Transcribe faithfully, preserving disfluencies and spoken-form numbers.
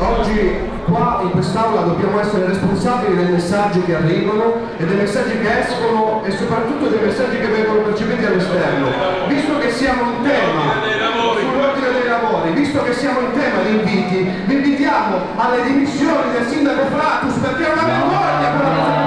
oggi qua in quest'aula dobbiamo essere responsabili dei messaggi che arrivano e dei messaggi che escono e soprattutto dei messaggi che vengono percepiti all'esterno. Visto che siamo in tema sull'ordine dei lavori, visto che siamo in tema di inviti, vi invitiamo alle dimissioni del sindaco Fratus, perché è una vergogna quella cosa.